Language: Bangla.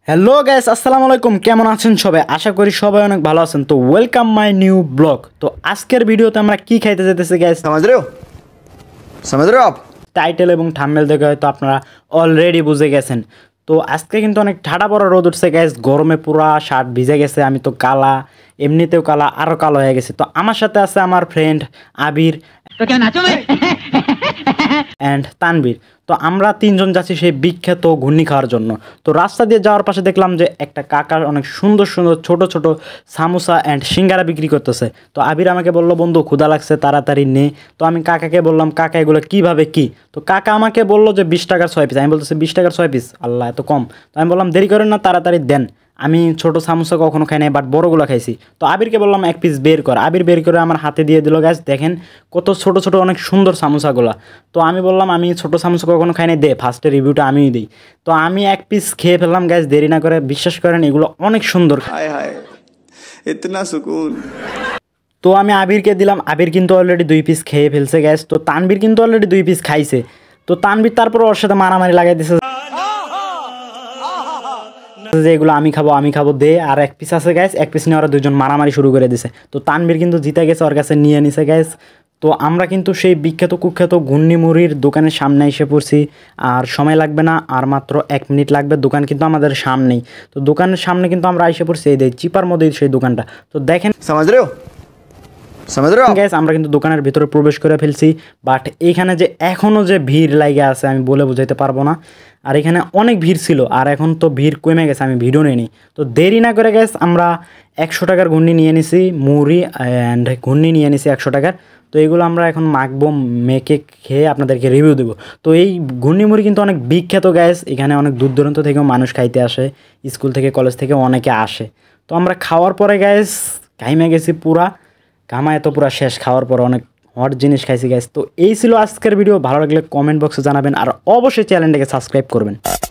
হ্যালো গাইস, আসসালামু আলাইকুম। কেমন আছেন সবাই? আশা করি সবাই অনেক ভালো আছেন। তো ওয়েলকাম মাই নিউ ব্লগ। তো আজকের ভিডিওতে আমরা কি খাইতে যেতেছি গাইস, समझ रहे हो आप? টাইটেল এবং থাম্বনেল দেখে হয়তো আপনারা অলরেডি বুঝে গেছেন। তো আজকে কিন্তু অনেক ঠাডা পড়া রোদ উঠছে গাইস, গরমে পুরা শার্ট ভিজে গেছে, আমি তো কালা, এমনিতেও কালা, আরও কালো হয়ে গেছে। তো আমার সাথে আছে আমার ফ্রেন্ড আবির অ্যান্ড তানবীর। তো আমরা তিনজন যাচ্ছি সেই বিখ্যাত ঘূর্ণি খাওয়ার জন্য। তো রাস্তা দিয়ে যাওয়ার পাশে দেখলাম যে একটা কাকার অনেক সুন্দর সুন্দর ছোট ছোট সামোসা অ্যান্ড সিঙ্গারা বিক্রি করতেছে। তো আবির আমাকে বললো, বন্ধু ক্ষুধা লাগছে, তাড়াতাড়ি নে। তো আমি কাকাকে বললাম, কাকা এগুলো কীভাবে কি? তো কাকা আমাকে বললো যে 20 টাকার 6 পিস। আমি বলতেছি 20 টাকার 6 পিস, আল্লাহ এত কম। তো আমি বললাম দেরি করেন না, তাড়াতাড়ি দেন। আমি ছোট সামোসা কখনো খাই নাই, বাট বড়গুলো খাইছি। তো আবিরকে বললাম এক পিস বের কর। আবির বের করে আমার হাতে দিয়ে দিল। গাছ দেখেন কত ছোট ছোট অনেক সুন্দর সামোসাগুলো। তো আমি বললাম আমি ছোট সামোসা কখনো খাই নাই, দে ফার্স্টে রিভিউটা আমিই দিই। তো আমি এক পিস খেয়ে ফেললাম গাছ, দেরি না করে। বিশ্বাস করেন এগুলো অনেক সুন্দর। हाय हाय इतना सुकून। তো আমি আবিরকে দিলাম। আবির কিন্তু অলরেডি 2 পিস খেয়ে ফেলছে গ্যাস। তো তানবীর কিন্তু অলরেডি 2 পিস খাইছে। তো তানবীর তারপর ওর সাথে মারামারি লাগাই দিছে যে এগুলো আমি খাবো দে। আর এক পিস আছে গ্যাস, এক পিস নিয়ে ওরা দুজন মারামারি শুরু করে দিছে। তো তানবীর কিন্তু জিতে গেছে, ওর কাছে নিয়ে নিছে গ্যাস। তো আমরা কিন্তু সেই বিখ্যাত কুখ্যাত ঘূর্ণি মুড়ির দোকানের সামনে এসে পড়ছি। আর সময় লাগবে না, আর মাত্র 1 মিনিট লাগবে। দোকান কিন্তু আমাদের সামনেই। তো দোকানের সামনে কিন্তু আমরা এসে পড়ছি, এই চিপার মধ্যেই সেই দোকানটা। তো দেখেন समझ रहे हो গ্যাস, আমরা কিন্তু দোকানের ভিতরে প্রবেশ করে ফেলছি। বাট এইখানে যে এখনও যে ভিড় লাগে আছে আমি বলে বুঝাইতে পারবো না। আর এখানে অনেক ভিড় ছিল, আর এখন তো ভিড় কমে গেছে, আমি ভিডিও নিইনি। তো দেরি না করে গ্যাস আমরা 100 টাকার ঘূর্ণি নিয়ে নিছি, মুড়ি অ্যান্ড ঘূর্ণি নিয়ে নিছি 100 টাকার। তো এইগুলো আমরা এখন মাখবো, মেখে খেয়ে আপনাদেরকে রিভিউ দেবো। তো এই ঘূর্ণি মুড়ি কিন্তু অনেক বিখ্যাত গ্যাস, এখানে অনেক দূর দূরান্ত থেকেও মানুষ খাইতে আসে, স্কুল থেকে কলেজ থেকে অনেকে আসে। তো আমরা খাওয়ার পরে গ্যাস ঘাইমে গেছি পুরা, ঘামায় তো পুরা শেষ। খাওয়ার পর অনেক হট জিনিস খাইছি গ্যাস। তো এই ছিল আজকের ভিডিও। ভালো লাগলে কমেন্ট বক্সে জানাবেন, আর অবশ্যই চ্যানেলটাকে সাবস্ক্রাইব করবেন।